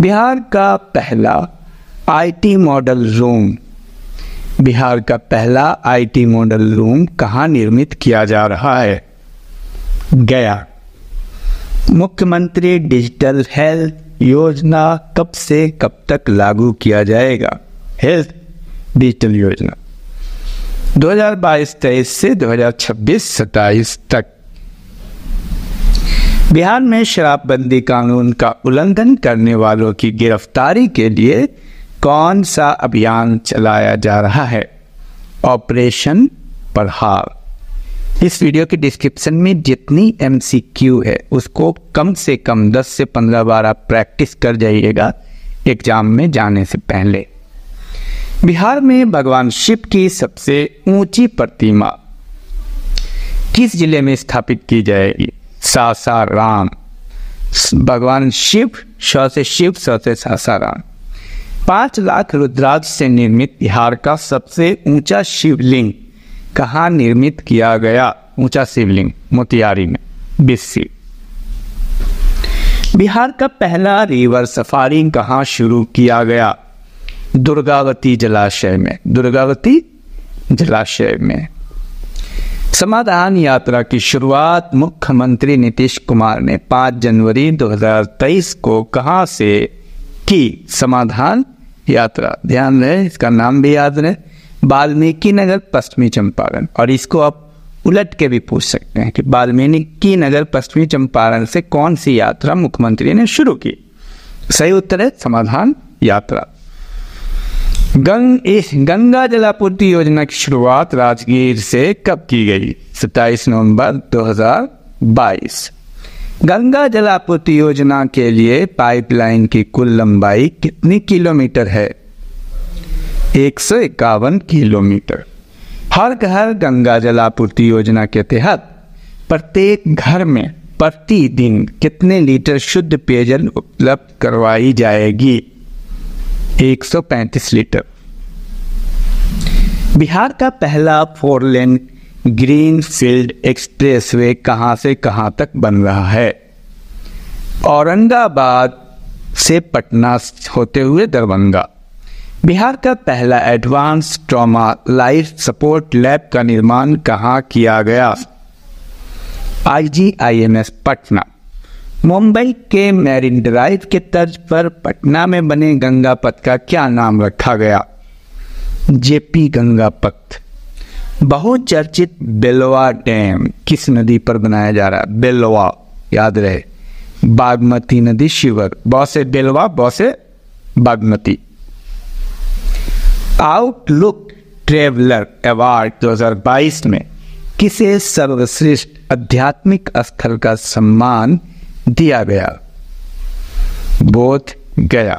बिहार का पहला IT model room, Bihar का पहला आईटी मॉडल रूम कहाँ निर्मित किया जा रहा है? गया। मुख्यमंत्री डिजिटल हेल्थ योजना कब से कब तक लागू किया जाएगा? हेल्थ डिजिटल योजना 2022-23 से 2026-27 तक। बिहार में शराबबंदी कानून का उल्लंघन करने वालों की गिरफ्तारी के लिए कौन सा अभियान चलाया जा रहा है? ऑपरेशन प्रहार। इस वीडियो के डिस्क्रिप्शन में जितनी एमसीक्यू है उसको कम से कम 10 से 15 बार आप प्रैक्टिस कर जाइएगा एग्जाम में जाने से पहले। बिहार में भगवान शिव की सबसे ऊंची प्रतिमा किस जिले में स्थापित की जाएगी? सासाराम। भगवान शिव, श से शिव, स से सासाराम। 5 लाख रुद्राक्ष से निर्मित बिहार का सबसे ऊंचा शिवलिंग कहाँ निर्मित किया गया? ऊंचा शिवलिंग मोतिहारी में, बिस्सी। बिहार का पहला रिवर सफारी कहाँ शुरू किया गया? दुर्गावती जलाशय में, दुर्गावती जलाशय में। समाधान यात्रा की शुरुआत मुख्यमंत्री नीतीश कुमार ने 5 जनवरी 2023 को कहां से की? समाधान यात्रा, ध्यान रहे, इसका नाम भी याद रहे, वाल्मीकि नगर, पश्चिमी चंपारण। और इसको आप उलट के भी पूछ सकते हैं कि वाल्मीकि नगर, पश्चिमी चंपारण से कौन सी यात्रा मुख्यमंत्री ने शुरू की? सही उत्तर है समाधान यात्रा। गंगा जलापूर्ति योजना की शुरुआत राजगीर से कब की गई? 27 नवंबर 2022। गंगा जलापूर्ति योजना के लिए पाइपलाइन की कुल लंबाई कितनी किलोमीटर है? 151 किलोमीटर। हर घर गंगा जलापूर्ति योजना के तहत प्रत्येक घर में प्रतिदिन कितने लीटर शुद्ध पेयजल उपलब्ध करवाई जाएगी? 135 लीटर। बिहार का पहला 4 लेन ग्रीन फील्ड एक्सप्रेसवे कहां से कहां तक बन रहा है? औरंगाबाद से पटना होते हुए दरभंगा। बिहार का पहला advance trauma life support lab का निर्माण कहां किया गया? IGIMS पटना। मुंबई के मैरिन ड्राइव के तर्ज पर पटना में बने गंगा पथ का क्या नाम रखा गया? JP गंगा पथ। बहुचर्चित बेलवा डैम किस नदी पर बनाया जा रहा है? बेलवा, याद रहे, बागमती नदी शिवर, ब से बेलवा, ब से बागमती। आउटलुक ट्रेवलर अवार्ड 2022 में किसे सर्वश्रेष्ठ आध्यात्मिक स्थल का सम्मान दिया गया? बोध गया।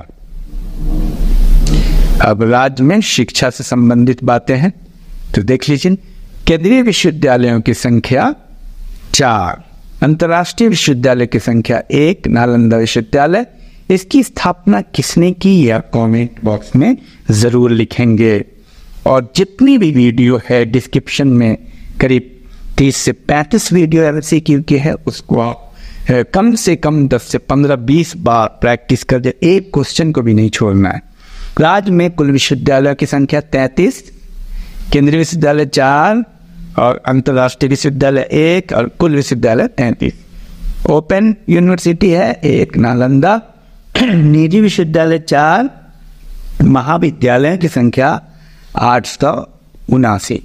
अब राज्य में शिक्षा से संबंधित बातें हैं तो देख लीजिए। केंद्रीय विश्वविद्यालयों की संख्या 4, अंतर्राष्ट्रीय विश्वविद्यालय की संख्या 1, नालंदा विश्वविद्यालय। इसकी स्थापना किसने की? यह कमेंट बॉक्स में जरूर लिखेंगे। और जितनी भी वीडियो है डिस्क्रिप्शन में करीब 30 से 35 वीडियो MCQ की है, उसको आप कम से कम 10 से 15-20 बार प्रैक्टिस कर दे, एक क्वेश्चन को भी नहीं छोड़ना है। राज्य में कुल विश्वविद्यालय की संख्या 33, केंद्रीय विश्वविद्यालय 4 और अंतर्राष्ट्रीय विश्वविद्यालय 1 और कुल विश्वविद्यालय 33। ओपन यूनिवर्सिटी है 1 नालंदा, निजी विश्वविद्यालय 4, महाविद्यालय की संख्या 879।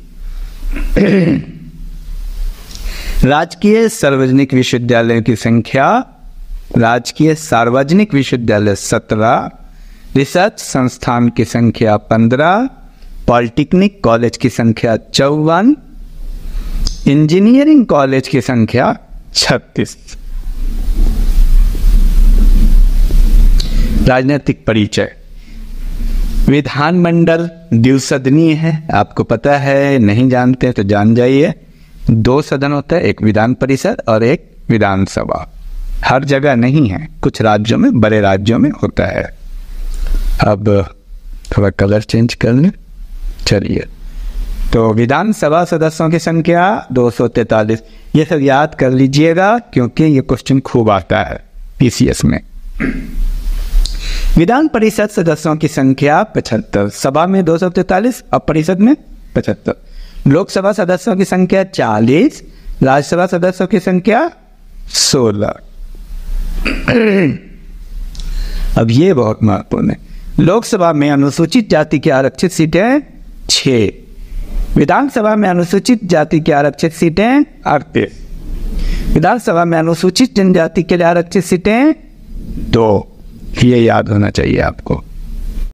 राजकीय सार्वजनिक विश्वविद्यालय की संख्या, राजकीय सार्वजनिक विश्वविद्यालय 17, रिसर्च संस्थान की संख्या 15, पॉलिटेक्निक कॉलेज की संख्या 54, इंजीनियरिंग कॉलेज की संख्या 36। राजनीतिक परिचय। विधानमंडल द्विसदनीय है, आपको पता है, नहीं जानते तो जान जाइए। 2 सदन होता है, एक विधान परिषद और एक विधानसभा। हर जगह नहीं है, कुछ राज्यों में, बड़े राज्यों में होता है। अब थोड़ा कलर चेंज कर लें, चलिए। तो विधानसभा सदस्यों की संख्या 243। ये सब याद कर लीजिएगा क्योंकि ये क्वेश्चन खूब आता है PCS में। विधान परिषद सदस्यों की संख्या 75, सभा में 243 और परिषद में 75। लोकसभा सदस्यों की संख्या 40, राज्यसभा सदस्यों की संख्या 16। अब ये बहुत महत्वपूर्ण है। लोकसभा में अनुसूचित जाति की आरक्षित सीटें 6, विधानसभा में अनुसूचित जाति की आरक्षित सीटें 38, विधानसभा में अनुसूचित जनजाति के लिए आरक्षित सीटें 2। ये याद होना चाहिए आपको।